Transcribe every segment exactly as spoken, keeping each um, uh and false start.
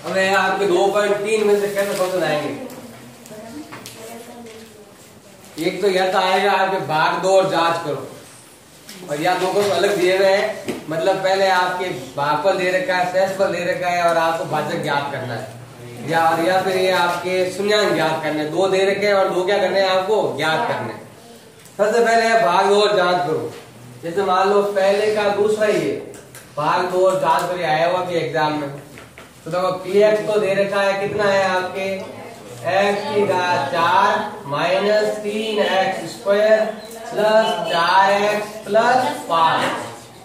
हमें आपके दो पॉइंट तीन में से कैसे क्वेश्चन आएंगे? एक तो यह तो आएगा आपके भाग दो और जांच करो, और या दो क्वेश्चन अलग दिए हुए हैं। मतलब पहले आपके भागफल दे रखा है, शेषफल दे रखा है, और आपको भाजक ज्ञात करना है, या और या फिर ये आपके शून्यांक ज्ञात करने हैं। दो दे रखे हैं और दो क्या करने हैं आपको ज्ञात करने हैं। सबसे पहले भाग दो और जांच करो। जैसे मान लो पहले का दूसरा ही है, भाग दो और जांच करिए, आया हुआ भी एग्जाम में। तो देखो पी एक्स तो दे रखा है, कितना है आपके एक्स की घात चार माइनस तीन एक्स स्क्वायर प्लस चार एक्स प्लस पांच,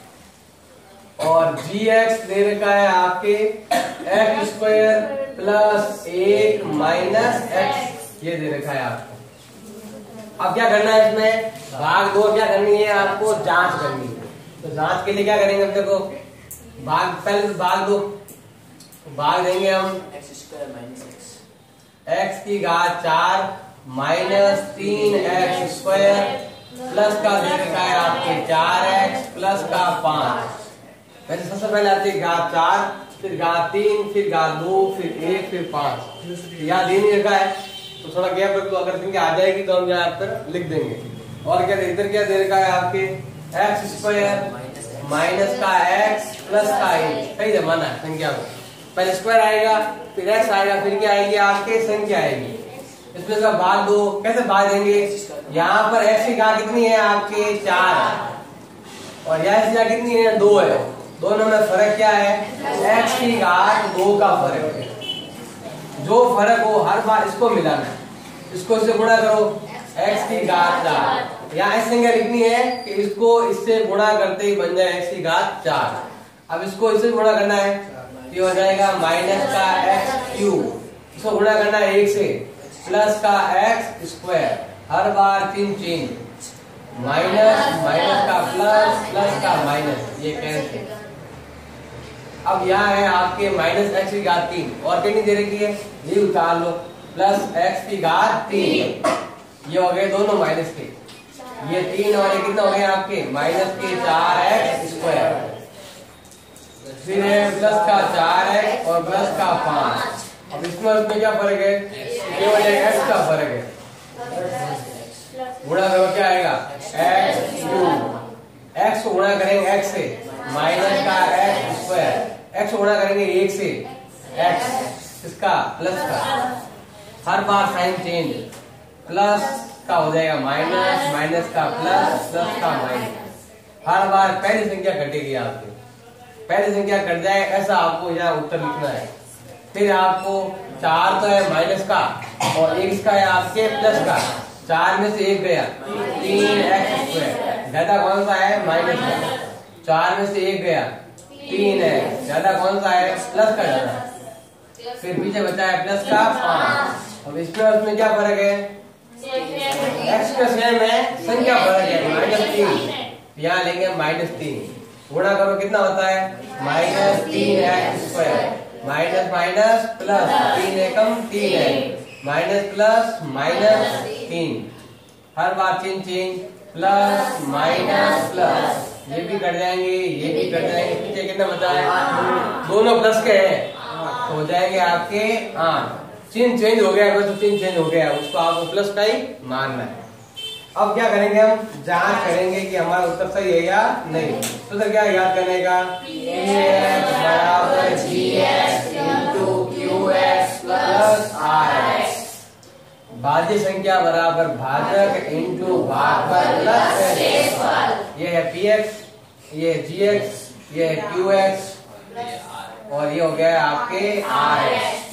और जी एक्स दे रखा है आपके एक्स स्क्वायर प्लस एक माइनस एक्स, ये दे रखा है आपको। अब क्या करना है इसमें? भाग दो क्या करनी है आपको? जांच करनी है। तो जांच के लिए क्या करेंगे? अब देखो भाग पहले तो भाग दो, भाग देंगे हम x square minus x, x की घात चार माइनस तीन एक्स स्क्वायर प्लस का दे रखा है आपके चार एक्स प्लस का पांच। वैसे सबसे पहले आती है घात चार, फिर घात तीन, फिर घात दो, फिर एक, फिर पांच। यहाँ दे नहीं रखा है तो थोड़ा गैप रख दो, अगर क्योंकि आ जाएगी तो हम यहाँ पर लिख देंगे। और क्या इधर क्या दे रखा है आपके एक्स स्क्वायर माइनस का एक्स प्लस का एक, सही जमाना है संख्या को। पहले स्क्वायर आएगा, फिर एक्स आएगा, फिर क्या आएगी आपके संख्या आएगी। इसमें का भाग दो, कैसे भाग देंगे? यहाँ पर एक्स की घात कितनी है आपके चार, और यहाँ की घात कितनी है दो है। दोनों में फर्क क्या है? एक्स की घात दो का फर्क है। जो फर्क हो हर बार इसको मिलाना है, इसको इससे गुणा करो, एक्स की घात चार। यहाँ ऐसी संख्या लिखनी है कि इसको इससे गुणा करते ही बन जाए एक्स की घात चार। अब इसको इससे गुणा करना है, ये हो जाएगा माइनस का एक्स क्यूब, इसको गुणा करना है एक से, प्लस का एक्स स्क्वायर, हर बार तीन चेंज, माइनस माइनस का प्लस प्लस का माइनस, ये कैंसिल। अब यहाँ है आपके माइनस एक्स की घात तीन, और कितनी दे रखी है ये उतार लो, प्लस एक्स की घात तीन, ये हो गए दोनों माइनस के, ये तीन और ये कितना हो गया आपके माइनस के चार एक्स स्क्वायर, फिर है प्लस का चार एक्स और प्लस का पांच। अब इसमें उसमें क्या फर्क है? केवल एक्स का फर्क है। गुणा करो क्या आएगा? एक्स क्यूब, एक्स को गुणा करेंगे एक्स से, माइनस का एक्स स्क्वायर, एक्स को गुणा करेंगे एक से, एक्स इसका प्लस का, हर बार साइन चेंज, प्लस का हो जाएगा माइनस, माइनस का प्लस, प्लस का माइनस, हर बार पहली संख्या घटेगी आपकी, पहली संख्या कट जाए ऐसा आपको यहाँ उत्तर लिखना है। फिर आपको चार तो है माइनस का और एक इसका है आपके प्लस का, चार में से एक गया तीन एक्स स्क्वायर, ज्यादा कौन सा है? माइनस का। चार में से एक गया तीन है, ज्यादा कौन सा है? प्लस का ज्यादा। फिर पीछे बचा है प्लस का पांच। अब इसमें उसमें क्या फर्क है? एक्स का सेम है, संख्या फर्क है, माइनस तीन, यहाँ लेंगे माइनस तीन, गुणा करो कितना होता है? माइनस तीन x square, minus minus plus, तीन एकम तीन है, माइनस प्लस माइनस तीन, हर बार change change, plus minus plus, ये भी कट जाएंगे, ये भी कट जाएंगे, पीछे कितना बचा है? दोनों प्लस के हैं तो हो जाएंगे आपके आठ। चिन्ह चेंज हो गया, तो चिन्ह चेंज हो गया, उसको आपको प्लस का ही मानना है। अब क्या करेंगे? हम जांच करेंगे कि हमारा उत्तर सही है या नहीं। तो सर क्या याद करने का? बराबर g x into q x plus r x, भाज्य संख्या बराबर भाजक इंटू भागफल प्लस शेषफल। ये है पी एक्स, ये है जी एक्स, ये है क्यू एक्स, और ये हो गया आपके आर एक्स,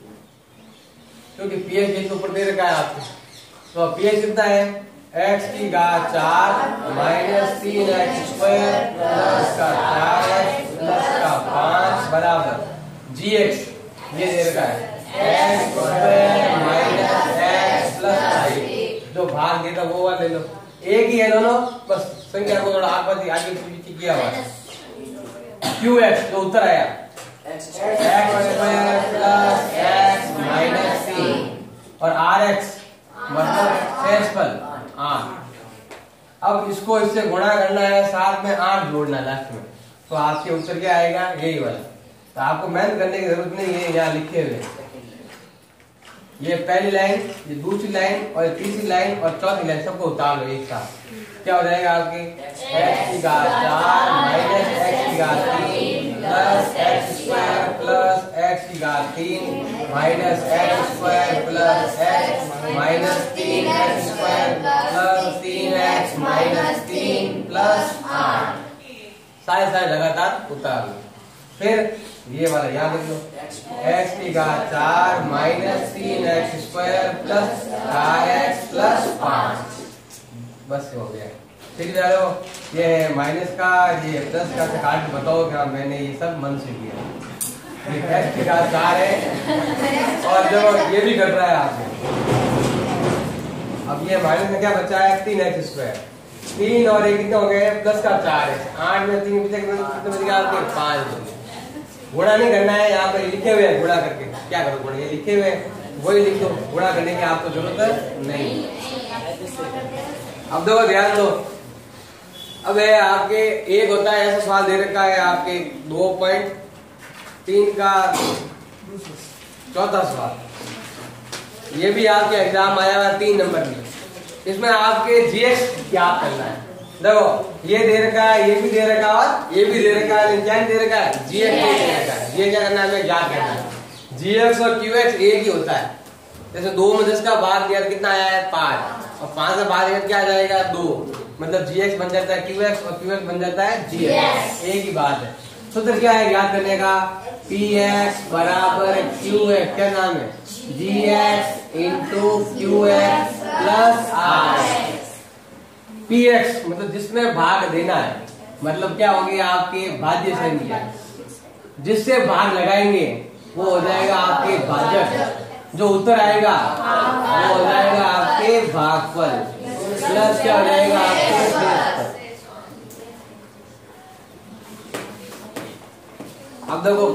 क्योंकि पी एक्स के ऊपर दे रखा है आपको। तो पी एक्स कितना है? एक्स की घात चार माइनस तीन एक्स स्क्वायर प्लस का चार एक्स प्लस का पांच बराबर जी एक्स, ये दे रखा है x square minus x plus का एक, जो भाग देता वो वाला ले लो, एक ही है दोनों, बस संख्या को थोड़ा आगे आगे पीछे किया हुआ है। क्यू एक्स जो उत्तर आया x square plus x minus तीन, और आर एक्स मतलब शेषफल आठ। अब इसको इससे गुणा करना है, साथ में आठ जोड़ना लास्ट में, तो आपके उत्तर क्या आएगा? यही वाला। तो आपको मेहनत करने की जरूरत नहीं है, यहाँ लिखे हुए ये पहली लाइन, ये दूसरी लाइन और ये तीसरी लाइन और चौथी लाइन सबको उतार लो एक साथ। क्या हो जाएगा आपके एक्स की घात चार माइनस एक्स की घात तीन plus x square plus x की घात तीन minus x square plus x minus तीन एक्स स्क्वायर प्लस तीन एक्स माइनस तीन प्लस आठ। सारे सारे लगातार उतार लो। फिर ये वाला याद रख लो, एक्स की घात चार माइनस तीन एक्स स्क्वायर प्लस चार एक्स प्लस पाँच। बस हो गया। ठीक है, ये है माइनस का, ये प्लस का से काट के बताओ क्या मैंने ये सब मन से किया। ये एक्स की घात चार है और जो ये भी कर रहा है आपने। अब ये माइनस में क्या बचा है तीन एक्स स्क्वायर, तीन और एक कितने हो गए प्लस का चार है, आठ में तीन कितने बच गया आपके पाँच। गुणा नहीं करना है, यहाँ पर लिखे हुए हैं गुणा करके क्या करो गुणा, ये लिखे हुए हैं वही लिख दो, गुणा करने की आपको जरूरत नहीं। अब देखो ध्यान दो, अब है आपके एक होता है ऐसा सवाल दे रखा है आपके दो पॉइंट तीन का चौथा सवाल, ये भी आपके एग्जाम आया हुआ तीन नंबर में। इसमें आपके जीएक्स याद करना है। देखो ये दे रखा है, ये भी दे रखा है और ये भी दे रखा है, क्या दे रखा है जीएक्स दे रखा है। ये क्या करना है हमें याद करना है, जीएक्स और क्यूएक्स एक ही होता है। जैसे दो में दस का भाग दिया कितना आया है पाँच, और पाँच का भाग दिया क्या आ जाएगा दो, मतलब जीएक्स बन जाता है क्यूएक्स और क्यूएक्स बन जाता है जीएक्स, एक ही बात है। सूत्र क्या है याद करने का, पी एक्स बराबर क्यू एक्स, क्या नाम है g x into q x plus r x. P x मतलब जिसमें भाग देना है, मतलब क्या हो गया आपके भाज्य संख्या, जिससे भाग लगाएंगे वो हो जाएगा आपके भाजक, जो उत्तर आएगा वो हो जाएगा आपके भागफल, प्लस क्या हो जाएगा आपके। अब देखो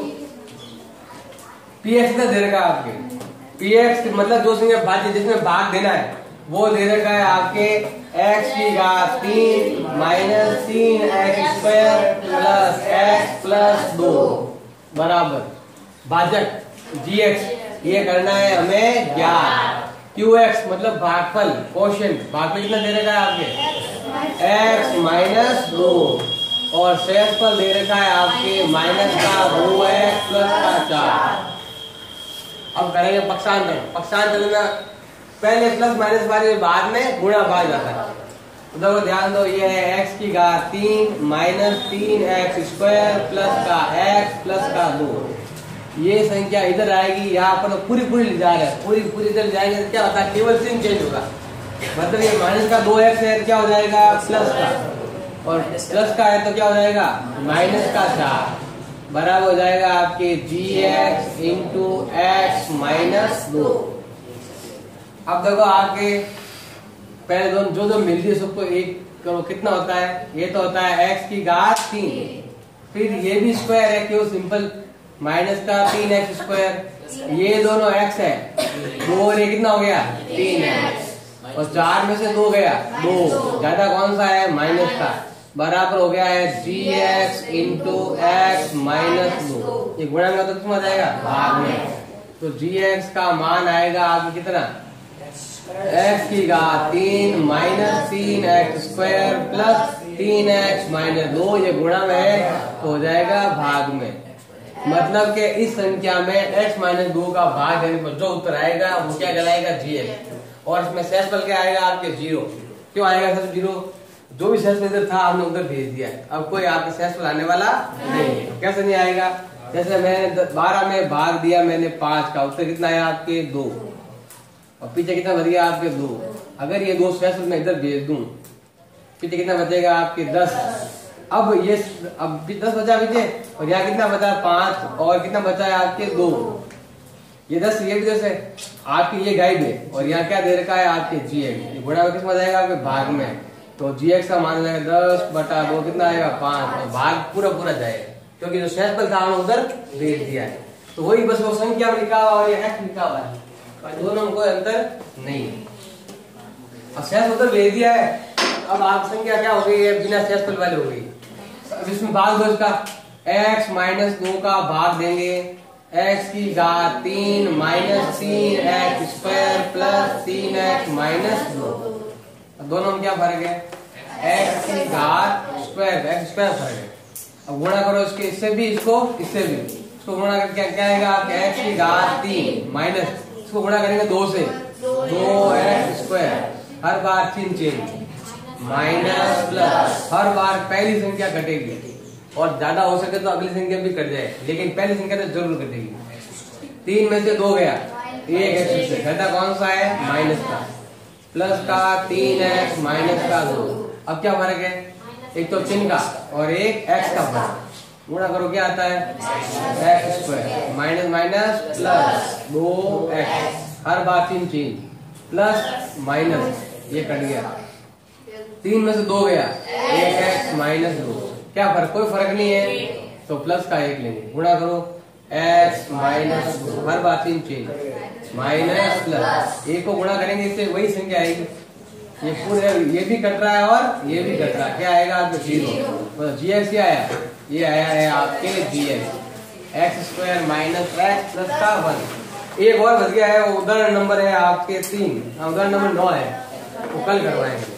पी एक्स का दे रखा है आपके, पी एक्स मतलब जो संख्या भाज्य जिसमें भाग देना है वो दे रखा है आपके एक्स की घात तीन माइनस तीन x square plus x plus दो बराबर भाजक जी एक्स, ये करना है हमें ज्ञात। क्यू एक्स मतलब भागफल क्वोशिएंट, भागफल कितना दे रखा है आपके एक्स माइनस दो, और शेषफल दे रखा है आपके माइनस का दो एक्स प्लस का चार। अब करेंगे पक्षांतर, पक्षांतर में पहले प्लस माइनस वाले बाद में गुणा भाग जाता है। तो ध्यान दो, ये है एक्स की घात तीन माइनस तीन एक्स स्क्वायर प्लस का एक्स प्लस का दो, ये संख्या इधर आएगी, यहाँ पर पूरी पूरी ले जा रहे हैं, पूरी पूरी इधर जाएंगे तो क्या होता है केवल चिन्ह चेंज होगा, मतलब ये माइनस का दो एक्स है क्या हो जाएगा प्लस का, और प्लस का है तो क्या हो जाएगा माइनस का चार, बराबर हो जाएगा आपके g x into x minus दो। अब देखो आपके पहले दोनों जो जो मिलती है सबको एक करो, कितना होता है, ये तो होता है एक्स की घात तीन, फिर ये भी स्क्वायर है क्यों सिंपल माइनस का तीन एक्स स्क्वायर, ये दोनों एक्स है, दो और ये कितना हो गया तीन एक्स, और चार में से दो गया दो, ज्यादा कौन सा है माइनस का, बराबर हो गया है g x into x minus दो। ये गुणा में तो कितना आ जाएगा भाग में, तो जी एक्स का मान आएगा आपको कितना एक्स की घात तीन माइनस तीन एक्स स्क्वायर प्लस तीन एक्स माइनस दो, ये गुणा में है तो हो जाएगा भाग में, मतलब कि इस संख्या में x माइनस दो का भाग देने पर जो उत्तर आएगा वो क्या कहलाएगा जी एक्स, और इसमें शेषफल क्या आएगा आपके जीरो। क्यों आएगा सर जीरो, जो भी शेषफल इधर था आपने उधर भेज दिया है, अब कोई आपके शेषफल आने वाला नहीं है। कैसे नहीं आएगा, जैसे मैंने बारह में भाग दिया मैंने पांच का, उत्तर कितना आया आपके दो, और पीछे कितना बच गया आपके दो, अगर ये दो शेषफल मैं इधर भेज दूं पीछे कितना बचेगा आपके दस, अब ये अब दस बचा पीछे, और यहाँ कितना बचा पांच, और कितना बचा है आपके दो, ये दस ये भी दस है आपकी, ये गाइड है, और यहाँ क्या दे रखा है आपके जी एक्स, ये गुणा किस में जाएगा आपके भाग में, तो जी एक्स का मान जाएगा दस बटा दो कितना आएगा पांच, और भाग पूरा पूरा जाएगा क्योंकि जो शेषफल था हमने उधर भेज दिया है, तो वही बस वो संख्या में लिखा हुआ और ये एक्स लिखा हुआ है, दोनों में कोई अंतर नहीं है। अब शेष उधर भेज दिया है, अब आप संख्या क्या हो गई है बिना शेषफल वाली हो गई, अब इसमें भाग दो इसका, एक्स माइनस दो का भाग देंगे, एक्स की घात तीन माइनस तीन एक्स स्क्वायर प्लस तीन एक्स माइनस दो। दोनों में क्या फर्क है? एक्स की घात स्क्वायर, एक्स स्क्वायर फर्क है। अब गुणा करो इसके, इससे भी इसको, इससे भी इसको गुणा करके क्या क्या आएगा आपका? एक्स की घात तीन माइनस, इसको गुणा करेंगे दो से, दो एक्स स्क्वायर, हर बार चिन्ह चेंज, माइनस प्लस, हर बार पहली संख्या घटेगी और ज्यादा हो सके तो अगली संख्या भी कट जाए, लेकिन पहली संख्या तो जरूर घटेगी। तीन में से दो गया, एक एक्स से घटा कौन सा है? माइनस का, प्लस का तीन एक्स माइनस का दो। अब क्या फर्क है? एक तो चिन्ह का और एक एक्स का फर्क। गुणा करो क्या आता है? X square minus minus plus दो एक्स, हर बार चिन्ह चेंज, प्लस माइनस, ये कट गया। तीन में से दो गया, एक एक्स माइनस दो, क्या फर्क? कोई फर्क नहीं है, तो प्लस का एक लेंगे। गुणा करो एक्स माइनस दो, हर बार चिन्ह चेंज, माइनस प्लस, एक को गुणा करेंगे इससे वही संख्या आएगी। ये पूरे, ये भी कट रहा है और ये भी कट रहा है, क्या आएगा आपको? जीरो। तो जी एक्स क्या आया? ये आया है आपके g x, x square minus x plus का वन। एक और बच गया है, उदाहरण नंबर है आपके तीन, उदाहरण नंबर नौ है, वो कल करवाएंगे।